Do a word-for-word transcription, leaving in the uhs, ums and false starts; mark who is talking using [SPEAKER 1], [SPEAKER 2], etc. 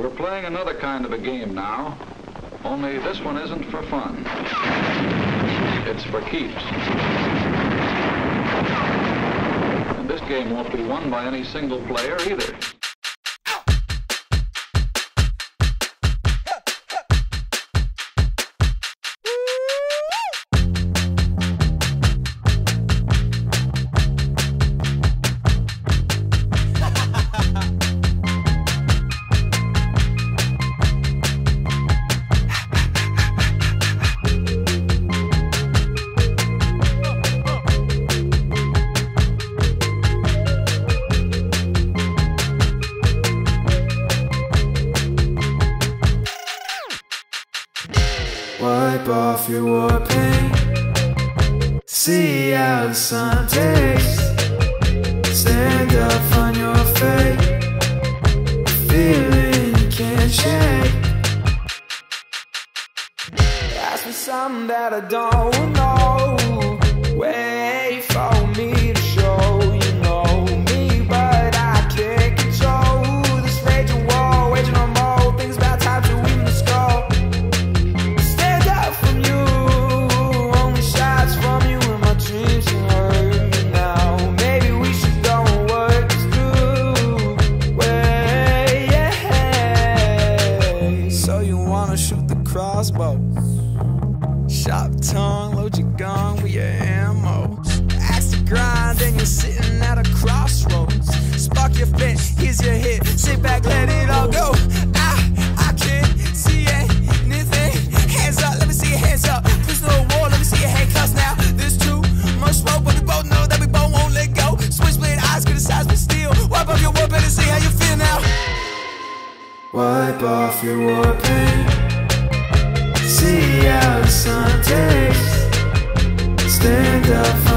[SPEAKER 1] We're playing another kind of a game now, only this one isn't for fun. It's for keeps. And this game won't be won by any single player either.
[SPEAKER 2] Wipe off your war paint, see how the sun takes. Stand up on your feet, feeling you can't shake. Ask me something that I don't know. Wait for me to show you know me, but I can't control this raging war, waging on more things about time to win the score. Crossbow, sharp tongue, load your gun with your ammo. Axe to grind, and you're sitting at a crossroads. Spark your fit, here's your hit. Sit back, let it all go. I, I can't see anything. Hands up, let me see your hands up. Prisoner of war, let me see your handcuffs now. There's too much smoke, but we both know that we both won't let go. Switchblade eyes, criticize me still. Wipe off your war paint and see how you feel now. Wipe off your war paint, see how the sun takes. Stand up.